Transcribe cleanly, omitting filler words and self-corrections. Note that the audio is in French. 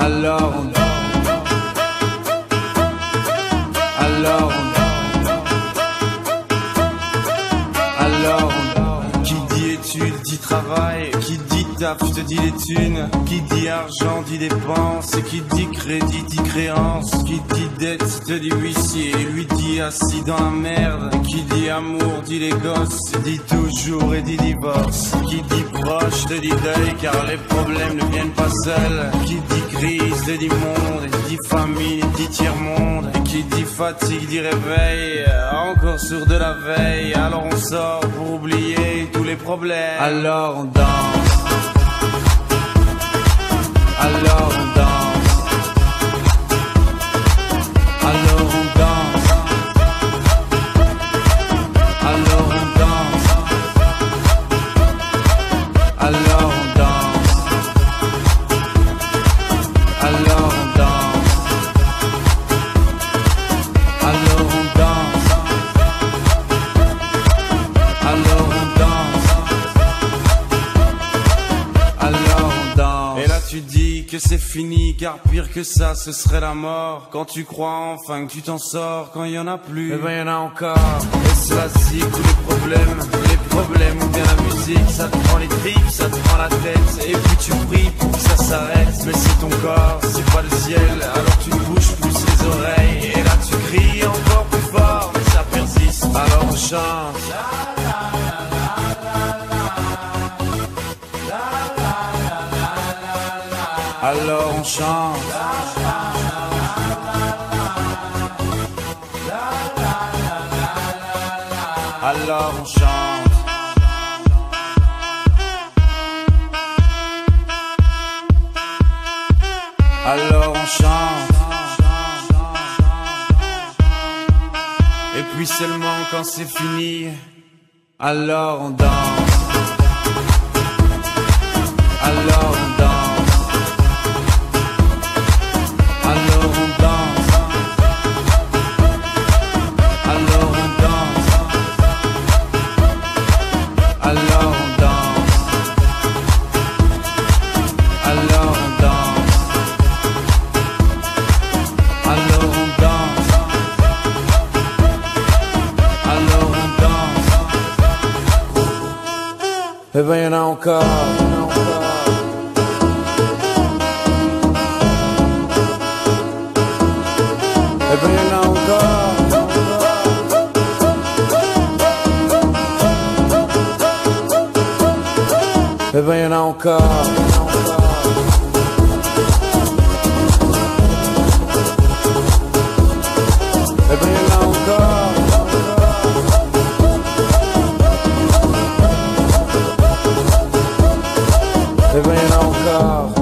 Alors on danse. Alors on qui dit études dit travail, qui dit taf te dit les thunes, qui dit argent dit dépenses, qui dit crédit dit créance, qui dit dette te dit huissier, lui dit assis dans la merde, qui dit amour dit les gosses, dit toujours et dit divorce, qui dit proche te dit deuil car les problèmes ne viennent pas seuls, qui dit crise te dit monde, dit famille dit tiers-monde, qui dit fatigue dit réveil, encore sur de la veille, alors on sort pour oublier tous les problèmes. Alors on danse. Alors on danse. Alors on danse. Alors on danse. Alors on danse. Alors on danse. Alors on danse. Alors on danse. Alors on danse. Et là tu dis que c'est fini, car pire que ça ce serait la mort. Quand tu crois enfin que tu t'en sors, quand il y en a plus, eh ben y en a encore. Et cela dit tous les problèmes ou bien la musique, ça te prend les tripes, ça te prend la tête. Et puis tu pries pour que ça s'arrête. Mais si ton corps c'est pas le ciel, alors tu bouges plus les oreilles. Et là tu cries encore plus fort, mais ça persiste. Alors on chante. Alors on chante. Alors on chante. Alors on chante. Et puis seulement quand c'est fini, alors on danse. Alors on danse. Alors on danse. Alors on danse. Alors on danse. Alors on danse. Alors on danse. Alors on danse. Eh ben y'en a encore. Eh ben y'en a encore. Eh ben y'en a encore. Eh ben y'en a encore. Eh ben y'en a encore.